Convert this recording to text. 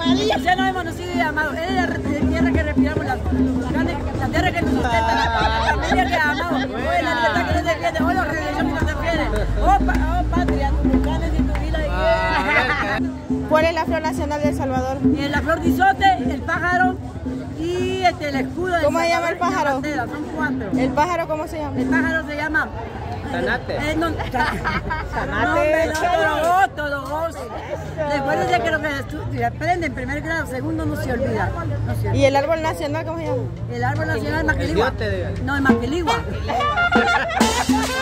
Ya nos hemos nacido y amado. Es la tierra que respiramos, la tierra que nos sustenta, la familia que amamos. Hoy la libertad que nos defiende, hoy la religión que nos defiende. Oh patria, tus volcanes y tu vida. ¿Cuál es la flor nacional de El Salvador? La flor de isote, el pájaro y el escudo del ¿Cómo se llama el pájaro? Bandera, son 4. ¿El pájaro cómo se llama? El pájaro se llama... Zanate. No, todo gozo. Recuerden que lo que aprende en primer grado, segundo no se olvida. ¿Y el árbol nacional cómo se llama? El árbol nacional es maquiligua. El diote, no, es maquiligua.